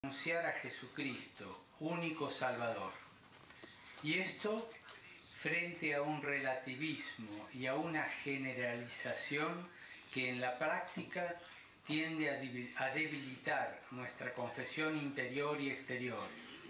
Anunciar a Jesucristo, único Salvador. Y esto frente a un relativismo y a una generalización que en la práctica tiende a debilitar nuestra confesión interior y exterior,